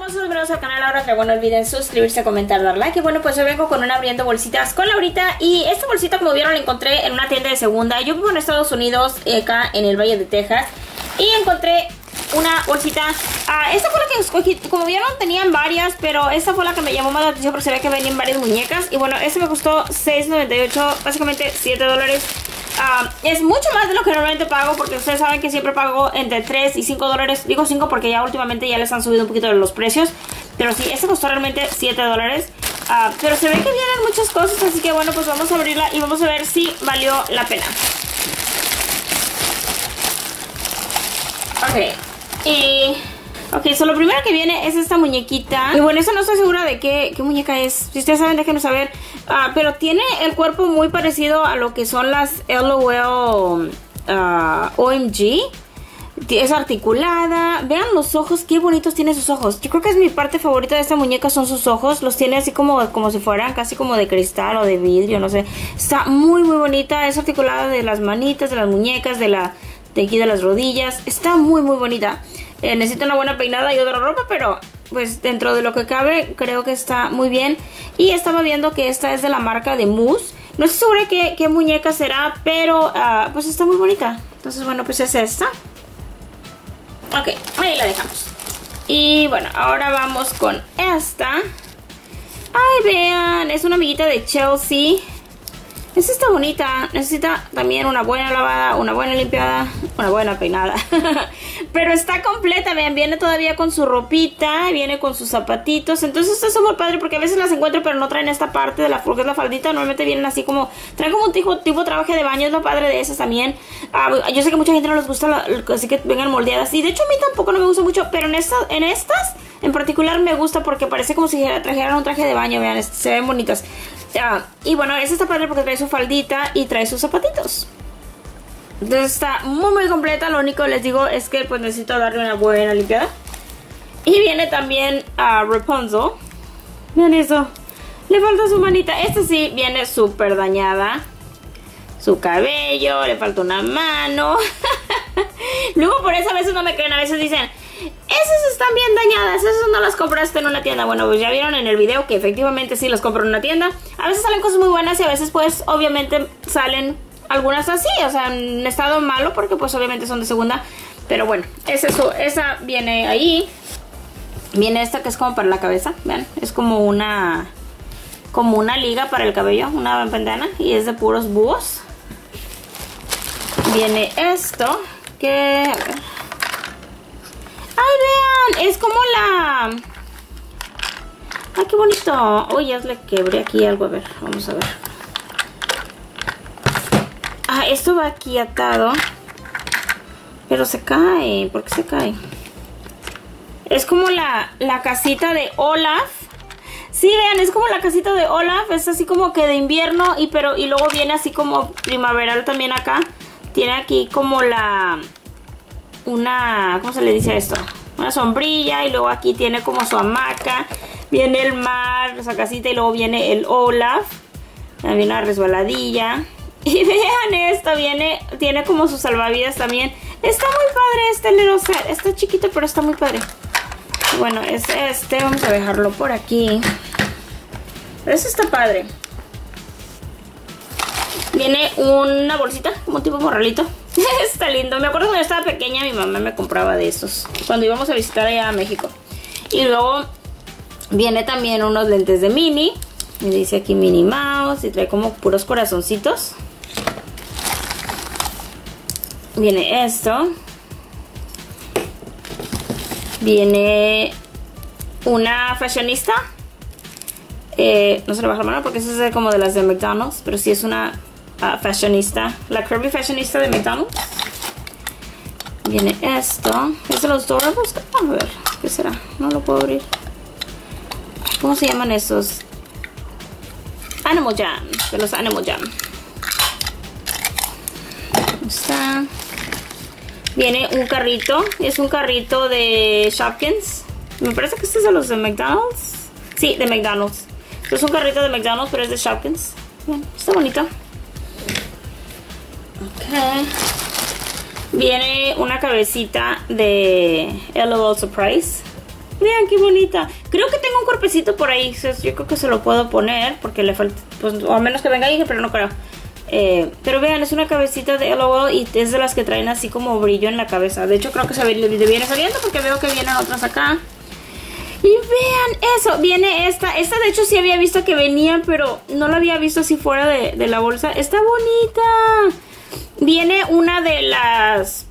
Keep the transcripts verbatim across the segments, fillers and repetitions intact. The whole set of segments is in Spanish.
hermosos, bienvenidos al canal. Ahora que bueno, olviden suscribirse, comentar, dar like. Y bueno, pues yo vengo con una abriendo bolsitas con Laurita. Y esta bolsita, como vieron, la encontré en una tienda de segunda. Yo vivo en Estados Unidos, acá en el Valle de Texas, y encontré una bolsita. Ah, esta fue la que escogí. Como vieron, tenían varias, pero esta fue la que me llamó más la atención porque se ve que venían varias muñecas. Y bueno, esta me costó seis noventa y ocho, básicamente siete dólares. Uh, es mucho más de lo que normalmente pago, porque ustedes saben que siempre pago entre tres y cinco dólares. Digo cinco porque ya últimamente ya les han subido un poquito los precios. Pero sí, este costó realmente siete dólares. Uh, pero se ve que vienen muchas cosas, así que bueno, pues vamos a abrirla y vamos a ver si valió la pena. Ok. Y... Ok, so lo primero que viene es esta muñequita. Y bueno, esta no estoy segura de qué, qué muñeca es. Si ustedes saben, déjenos saber. Uh, pero tiene el cuerpo muy parecido a lo que son las LOL uh, O M G. Es articulada. Vean los ojos, qué bonitos tiene sus ojos. Yo creo que es mi parte favorita de esta muñeca, son sus ojos. Los tiene así como, como si fueran casi como de cristal o de vidrio, no sé. Está muy muy bonita. Es articulada de las manitas, de las muñecas, de la de aquí de las rodillas. Está muy muy bonita. Eh, necesita una buena peinada y otra ropa, pero pues dentro de lo que cabe creo que está muy bien. Y estaba viendo que esta es de la marca de Mousse. No estoy segura qué, qué muñeca será, pero uh, pues está muy bonita. Entonces bueno, pues es esta. Ok, ahí la dejamos. Y bueno, ahora vamos con esta. Ay, vean, es una amiguita de Chelsea. Esta está bonita, necesita también una buena lavada, una buena limpiada, una buena peinada. Pero está completa, vean, viene todavía con su ropita, viene con sus zapatitos. Entonces esto es muy padre porque a veces las encuentro pero no traen esta parte de la, porque es la faldita. Normalmente vienen así como, traen como un tipo, tipo traje de baño, es lo padre de esas también. Uh, yo sé que mucha gente no les gusta, la, así que vengan moldeadas. Y de hecho a mí tampoco no me gusta mucho, pero en, esta, en estas en particular me gusta porque parece como si trajeran un traje de baño, vean, se ven bonitas. Uh, y bueno, esta está padre porque trae su faldita y trae sus zapatitos. Entonces está muy muy completa. Lo único que les digo es que pues necesito darle una buena limpiada. Y viene también a uh, Rapunzel. Vean eso, le falta su manita. Esta sí viene súper dañada. Su cabello, le falta una mano. Luego por eso a veces no me creen. A veces dicen, esas están bien dañadas, esas no las compraste en una tienda. Bueno, pues ya vieron en el video que efectivamente sí las compro en una tienda. A veces salen cosas muy buenas y a veces pues obviamente salen algunas así, o sea, en estado malo porque pues obviamente son de segunda. Pero bueno, es eso, esa viene ahí. Viene esta que es como para la cabeza, vean, es como una como una liga para el cabello, una bandana, y es de puros búhos. Viene esto que... a ver. ¡Ay, vean! Es como la... ¡Ay, qué bonito! Uy, ya le quebré aquí algo. A ver, vamos a ver. Ah, esto va aquí atado. Pero se cae. ¿Por qué se cae? Es como la, la casita de Olaf. Sí, vean, es como la casita de Olaf. Es así como que de invierno. Y, pero, y luego viene así como primaveral también acá. Tiene aquí como la... una, ¿cómo se le dice esto? Una sombrilla, y luego aquí tiene como su hamaca, viene el mar, esa casita, y luego viene el Olaf, también una resbaladilla. Y vean esto, viene, tiene como sus salvavidas también. Está muy padre este little set, está chiquito pero está muy padre. Bueno, es este, vamos a dejarlo por aquí. Pero este está padre. Viene una bolsita, como tipo morralito. Está lindo. Me acuerdo cuando yo estaba pequeña, mi mamá me compraba de estos cuando íbamos a visitar allá a México. Y luego viene también unos lentes de Minnie. Me dice aquí Minnie Mouse y trae como puros corazoncitos. Viene esto. Viene una fashionista. Eh, no se le baja la mano porque eso es como de las de McDonald's, pero sí es una... Uh, fashionista, la Kirby fashionista de McDonald's. Viene esto, es de los Doorables. A ver, ¿qué será? No lo puedo abrir. ¿Cómo se llaman esos? Animal Jam, de los Animal Jam. Está. Viene un carrito, es un carrito de Shopkins. Me parece que este es de los de McDonald's. Sí, de McDonald's. Este es un carrito de McDonald's, pero es de Shopkins. Bien, está bonito. Ok. Viene una cabecita de LOL Surprise. Vean qué bonita. Creo que tengo un cuerpecito por ahí. Yo creo que se lo puedo poner porque le falta, pues, o a menos que venga ahí, pero no creo. Eh, pero vean, es una cabecita de LOL y es de las que traen así como brillo en la cabeza. De hecho, creo que se viene saliendo porque veo que vienen otras acá. Y vean eso, viene esta. Esta de hecho sí había visto que venía, pero no la había visto así fuera de, de la bolsa. Está bonita. Viene una de las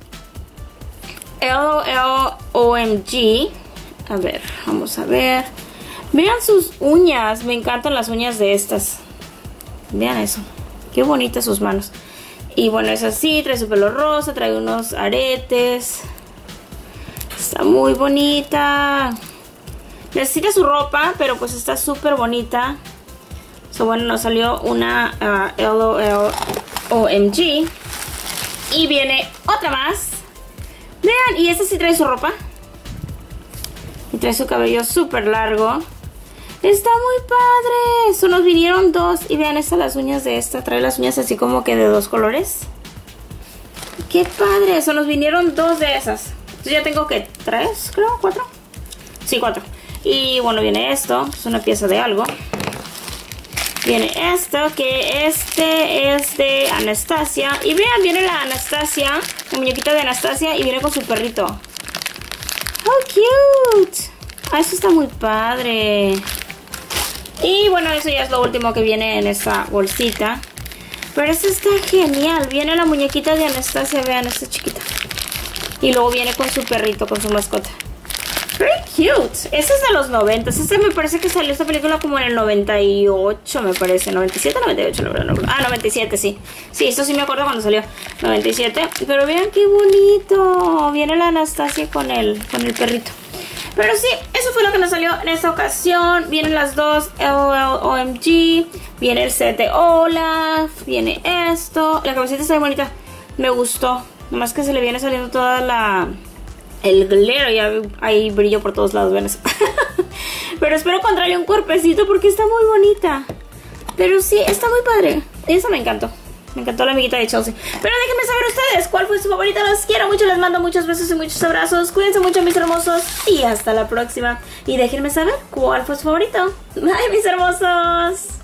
LOL O M G. A ver, vamos a ver. Vean sus uñas. Me encantan las uñas de estas. Vean eso. Qué bonitas sus manos. Y bueno, es así. Trae su pelo rosa. Trae unos aretes. Está muy bonita. Necesita su ropa, pero pues está súper bonita. So, bueno, nos salió una uh, LOL O M G. Y viene otra más. Vean, y esta sí trae su ropa. Y trae su cabello súper largo. Está muy padre. So, nos vinieron dos. Y vean estas las uñas de esta. Trae las uñas así como que de dos colores. Qué padre. So, nos vinieron dos de esas. Entonces ya tengo que tres, creo, cuatro. Sí, cuatro. Y bueno, viene esto. Es una pieza de algo. Viene esto, que este es de Anastasia. Y vean, viene la Anastasia, la muñequita de Anastasia, y viene con su perrito. ¡Oh, cute! Ah, eso está muy padre. Y bueno, eso ya es lo último que viene en esta bolsita. Pero esto está genial. Viene la muñequita de Anastasia, vean, esta chiquita. Y luego viene con su perrito, con su mascota. Very cute. Este es de los noventa. Este me parece que salió esta película como en el noventa y ocho, me parece. noventa y siete, noventa y ocho, no, no, no. Ah, noventa y siete, sí. Sí, esto sí me acuerdo cuando salió. noventa y siete. Pero vean qué bonito. Viene la Anastasia con el, con el perrito. Pero sí, eso fue lo que nos salió en esta ocasión. Vienen las dos LOL O M G. Viene el set de Olaf. Viene esto. La cabecita está muy bonita. Me gustó. Nomás que se le viene saliendo toda la... el glitter, ya hay brillo por todos lados, ven eso. Pero espero encontrarle un cuerpecito porque está muy bonita. Pero sí, está muy padre. Eso me encantó. Me encantó la amiguita de Chelsea. Pero déjenme saber ustedes cuál fue su favorita. Los quiero mucho, les mando muchos besos y muchos abrazos. Cuídense mucho, mis hermosos. Y hasta la próxima. Y déjenme saber cuál fue su favorito. Bye, mis hermosos.